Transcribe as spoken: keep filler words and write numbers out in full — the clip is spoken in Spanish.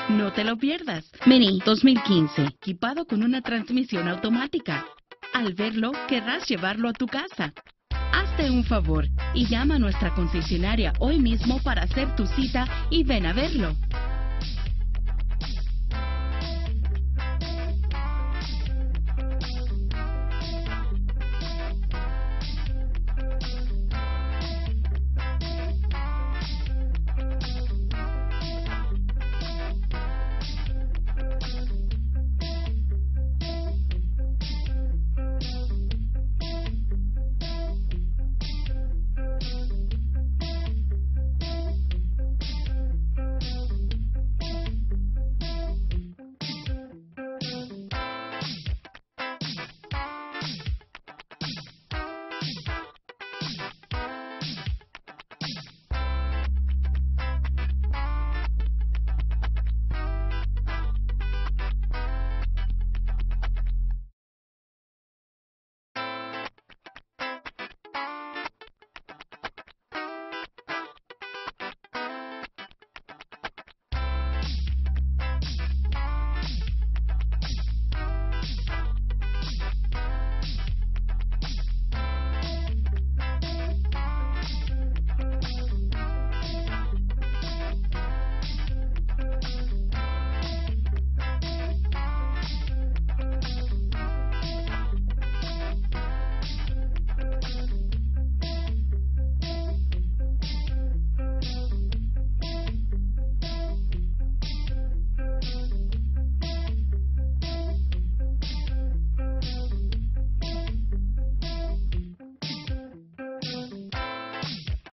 No te lo pierdas. Mini dos mil quince, equipado con una transmisión automática. Al verlo, querrás llevarlo a tu casa. Hazte un favor y llama a nuestra concesionaria hoy mismo para hacer tu cita y ven a verlo.